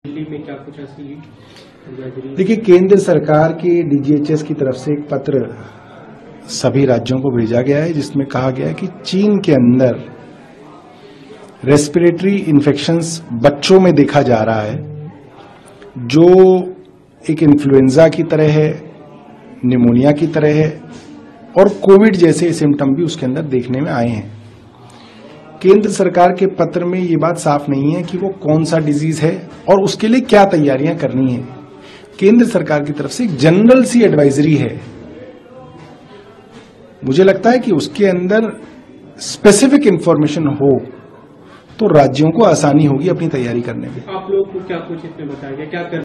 दिल्ली में क्या कुछ ऐसी? देखिए, केंद्र सरकार के डीजीएचएस की तरफ से एक पत्र सभी राज्यों को भेजा गया है जिसमें कहा गया है कि चीन के अंदर रेस्पिरेटरी इन्फेक्शंस बच्चों में देखा जा रहा है जो एक इन्फ्लुएंजा की तरह है, निमोनिया की तरह है और कोविड जैसे सिम्टम भी उसके अंदर देखने में आए हैं। केंद्र सरकार के पत्र में ये बात साफ नहीं है कि वो कौन सा डिजीज है और उसके लिए क्या तैयारियां करनी है। केंद्र सरकार की तरफ से एक जनरल सी एडवाइजरी है। मुझे लगता है कि उसके अंदर स्पेसिफिक इंफॉर्मेशन हो तो राज्यों को आसानी होगी अपनी तैयारी करने में। आप लोग को क्या कुछ इसमें बताया गया, क्या कर